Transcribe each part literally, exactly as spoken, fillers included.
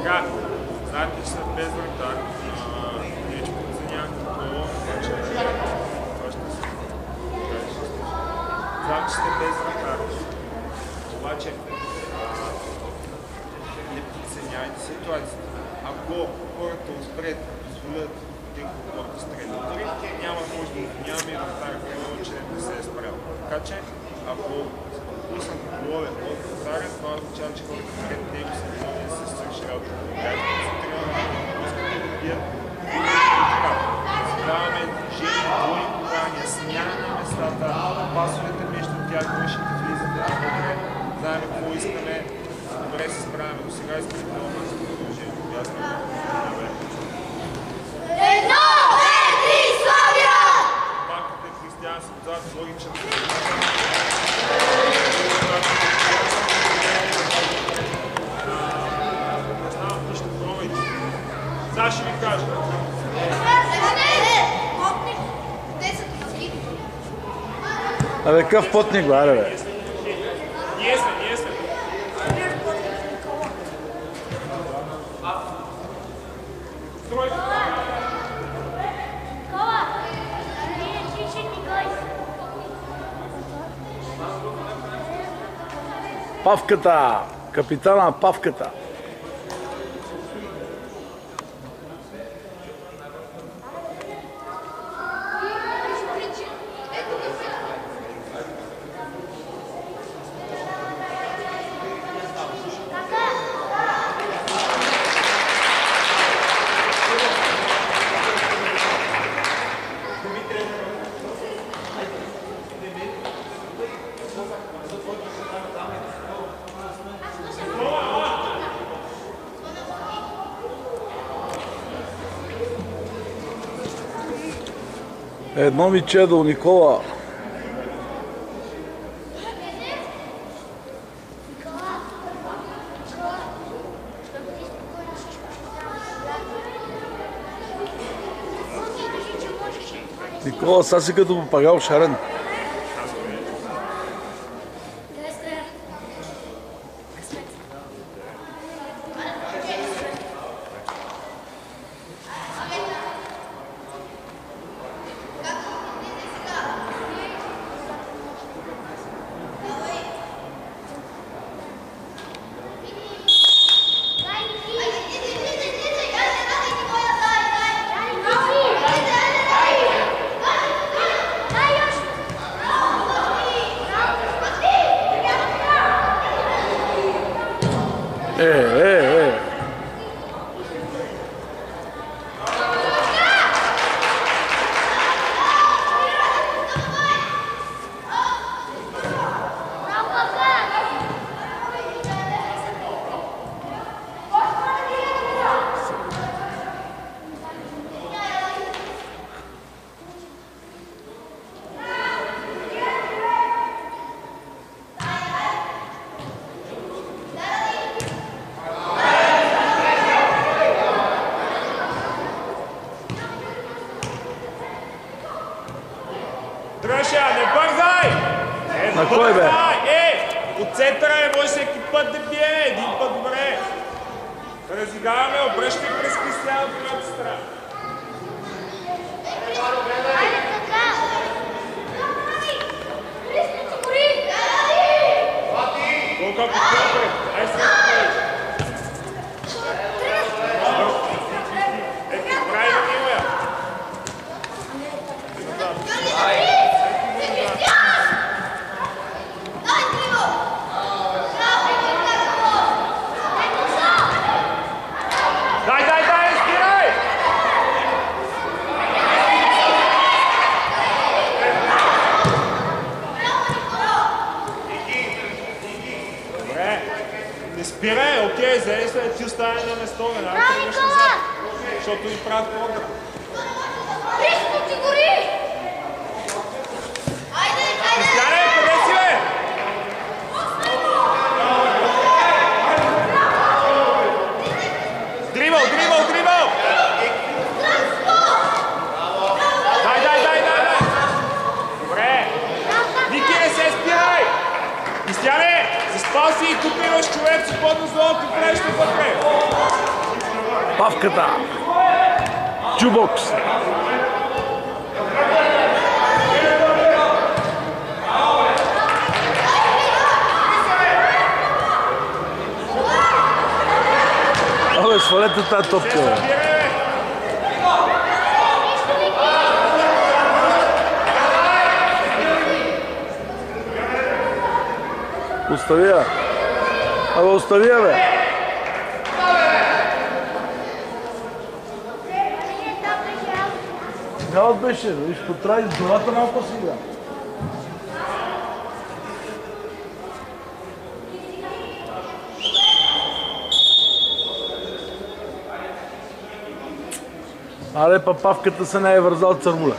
Сега, знаете, че са без вратар. Не че подценявам такова, обаче това ще се знам, че сте без вратар. Обаче не подценявайте ситуацията. Ако хората успеят да позволят един хор да стреля, дори няма може да нямаме и вратар, примерно, че не се е справил. Така че, ако пуснат голове от вратаря, това означава, че хората пред него са виновни да се свърши работа. Бяха концентрирани на пускате да бият. Даваме движение, боли подания, смяна на местата, пасовете между тях, вършите влизате, а добре, знаем какво искаме, добре се справяме. До сега искаме да имаме за продължение. Ясно? Добре. Едно, две, три, Славия! Пакът е християн си отзад, логичен. Не знам, нищо пробвайте. Сега ще ви кажа. Абе, къв потник, бе, аре, бе. Ние сме, ние сме. Строй! Павката! Капитана Павката! Едно миче до Никола. Никола, сега си като попагал шарен. Е, е, е. Дръжа, не бързай! Не На кой, бе? бързай! Е, от центъра не може всеки път да бие, един път добре. Разиграваме, обръщай през Кристиян от другата страна. Колко е подпред? Ай сега подпред. Ето, прави да милая. Дай, дай, дай, спирай! Добре, не спирай, окей, зели се, ти остане на место, веднага тръгнеш назад, защото ни правят програм. Христо, ти гори! Кристияне, къде си, бе? Дрибъл, дрибъл, дрибъл! Дай, дай, дай, дай, дай! Добре! Ники, не се спирай! Кристияне, заспал си и тук има имаш човек с подно злото, преща вътре. Павката. Джубокс. Абе, свалете тази топка, бе. Остави я. Абе, остави я, бе. Няма беше, виж, потраи с главата малко сега. Але папавката се не е вързал цървуля.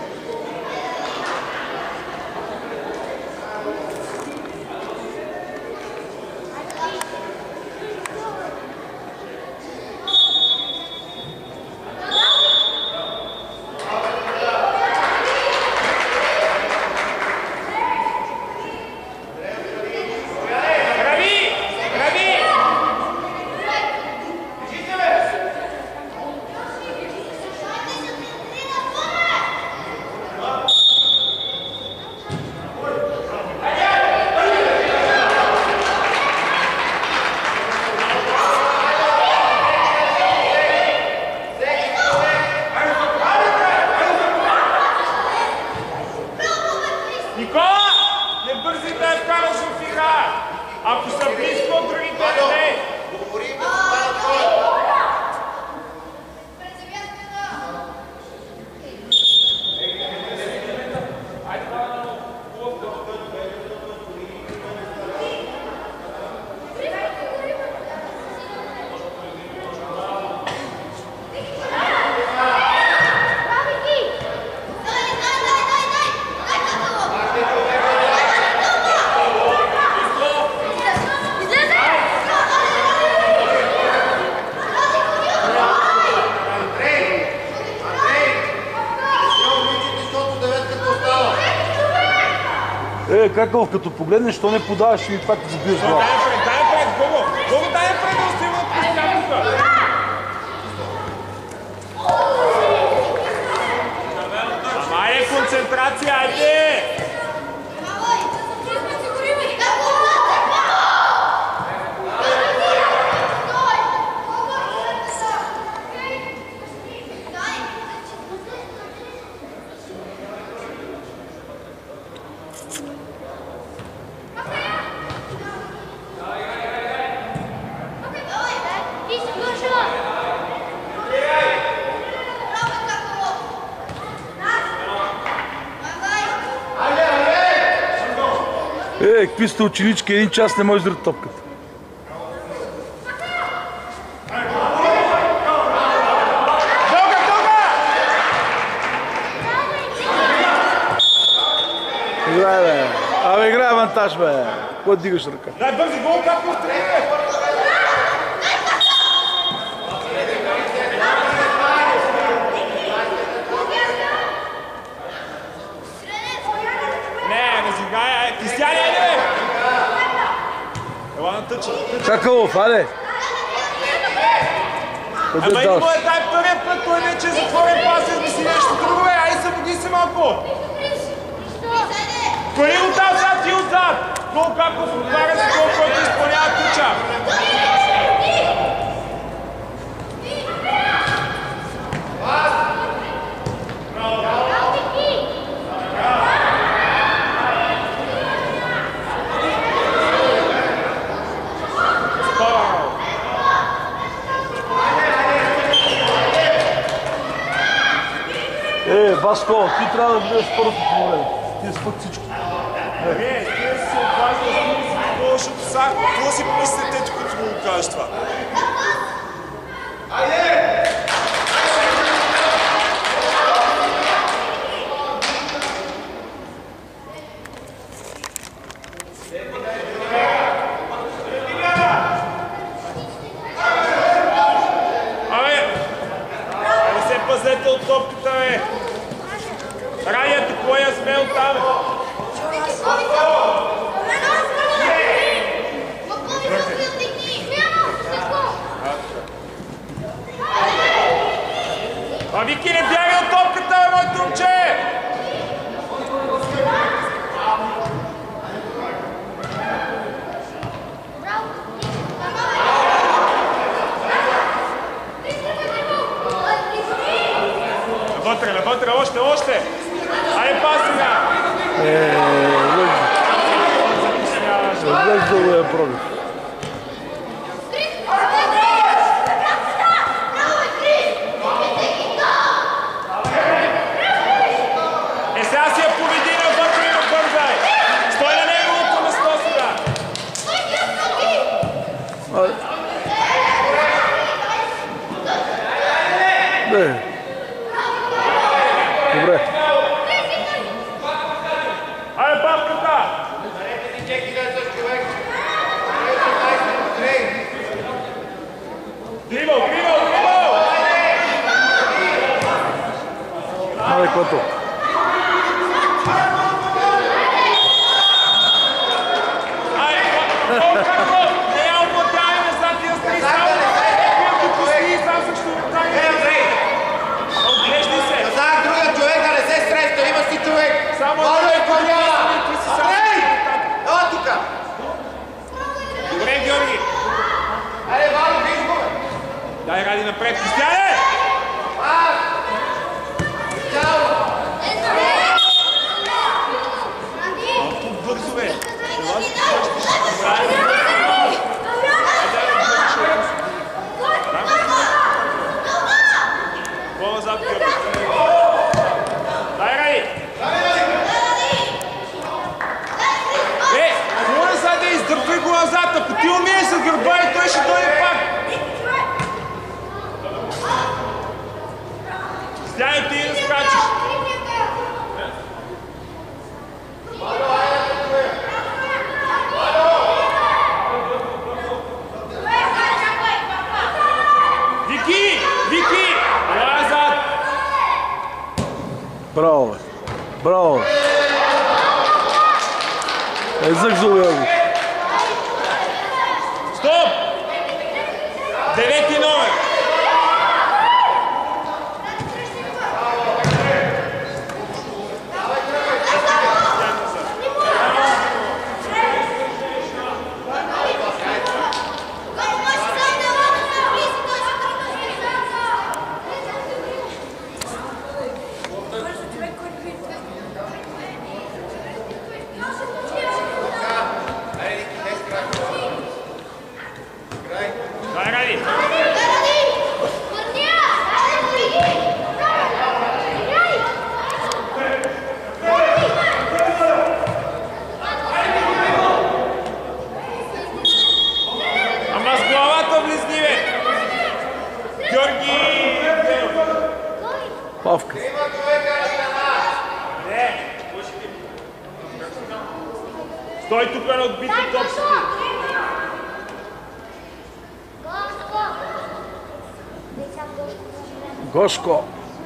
Ако са близко от другите, не! Е, Каков, като погледнеш, що не подаваш и пак забиеш глава. Дай напред, дай напред, Гого! Гого, дай напред да остива от постоянката! Ама е концентрация, айде! Е, какви сте ученички, един час не можеш да държи топката. Играй, бе. Абе, играй авантаж, бе. Кой дигаш ръка? Дай бързи гол, както отстрелите! Кристияни, айде! Ела на тъча, тъча. Какалов, айде! Ама и не му е дай втория път, той вече е затворен пас, измисли нещо друго, бе! Айде събуди се малко! Коли отдал зад и отзад! Гол Каков отваря за гол, който изпълнява Тъча! Е, Васко, ти трябва да бъдеш първото по време. Ти си пък всичко. Не, ти си опазил с него си гол, защото са... Какво си помислите, те, като му кажеш това? Айде! Пазете от топката, бе! Радията, кой я смел там? Бързи! Навътре, навътре, още, още! Айде пас сега! Еее, лъж да го е пробив. Е, сега си я поведи навътре и набързай! Стой на неговото место сега! Не. Добре. Айде папката! Дрибъл, дрибъл, дрибъл! Айде, кото. Айде, колко! Не я обладяй назад и разтри само! Ето пусти сам също обладяй! Отглежди се! Казах другия човек да не се среща, има си човек! Само Мало да е подява! ти си сам! Ей! Ела тука! Добре, Георги! Айде, Вало, виж го, бе! Дай ради напред, Кристияне! Пас! Цяло! Малко бързо, бе! По-назад, Георги! Дай ради! Е, хубаво назад да издърпай го назад, ако ти умееш за гърба и той ще дойде пак! Кристияне, ти да скачиш! Вики! Вики! Ела назад! Браво, бе. Браво. Езък зубя го. Стоп! Девети номер! Дай ради! Ама с главата влезни, бе! Георги! Павка. Не! Стой тук на отбити топсите! Гошко.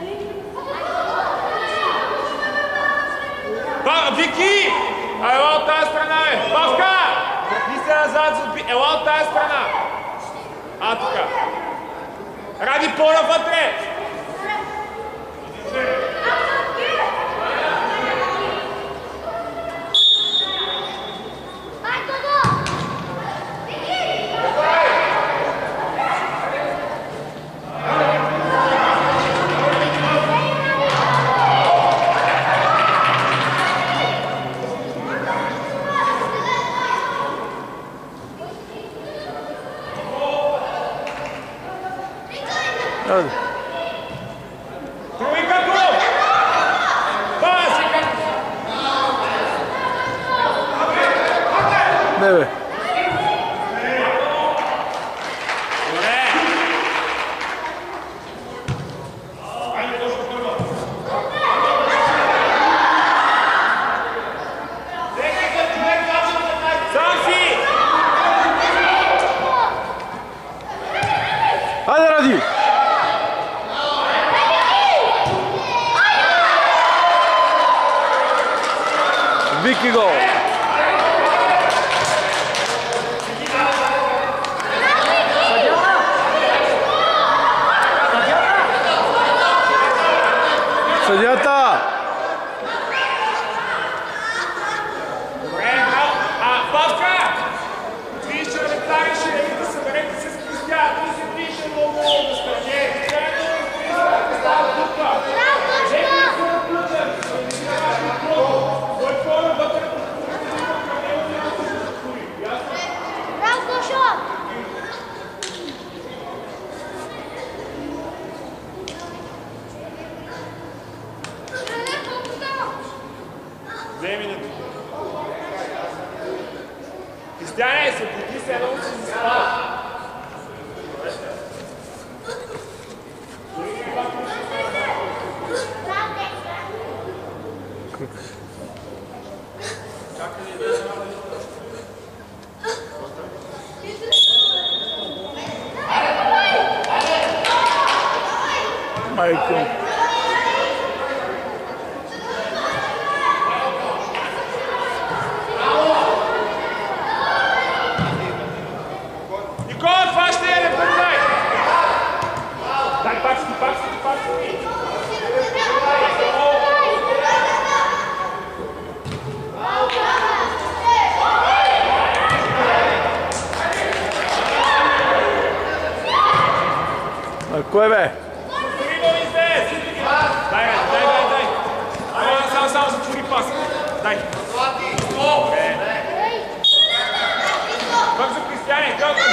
Ба, Вики! А ела от тази страна, бе! Павка! Върни се назад за отби... Ела от тази страна! А, тука! Ради по-навътре! Айде. Тройка гол! Пас! Не, бе. Добре! Сам си! Айде, Ради! Вики гол! Съдията! Добре, браво! А, Павка! Виж, че ретариш и да съберете се с Кристиян. Ти се вижда много много да стане. Заедно да стане тук. Майко. Никола, това ще е, не бързай! Дай, пак си, пак си, пак си! А кой бе? Дай, дай, дай, дай! Ама само, само затвори пас. Дай! Добре! Бързо, Кристияне, гълга!